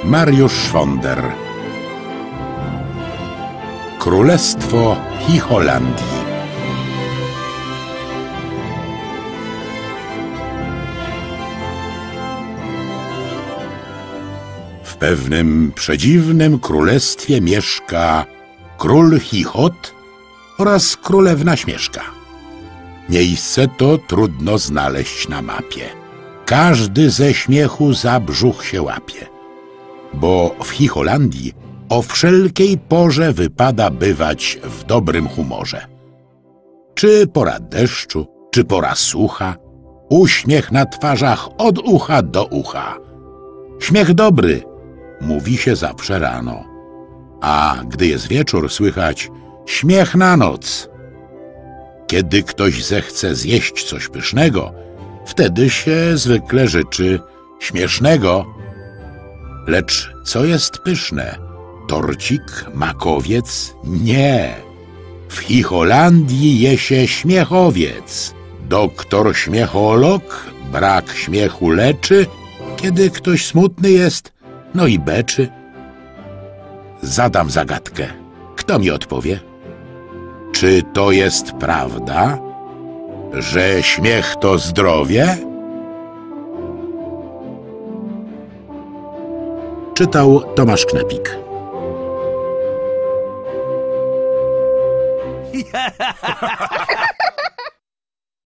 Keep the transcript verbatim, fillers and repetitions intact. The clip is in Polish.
Mariusz Szwonder. Królestwo Chicholandii. W pewnym przedziwnym królestwie mieszka król Chichot oraz królewna Śmieszka. Miejsce to trudno znaleźć na mapie. Każdy ze śmiechu za brzuch się łapie, bo w Chicholandii o wszelkiej porze wypada bywać w dobrym humorze. Czy pora deszczu, czy pora sucha, uśmiech na twarzach od ucha do ucha. Śmiech dobry mówi się zawsze rano, a gdy jest wieczór, słychać śmiech na noc. Kiedy ktoś zechce zjeść coś pysznego, wtedy się zwykle życzy śmiesznego. Lecz co jest pyszne? Torcik, makowiec? Nie. W Chicholandii je się śmiechowiec. Doktor śmiecholog brak śmiechu leczy, kiedy ktoś smutny jest, no i beczy. Zadam zagadkę. Kto mi odpowie? Czy to jest prawda, że śmiech to zdrowie? Czytał Tomasz Knepik.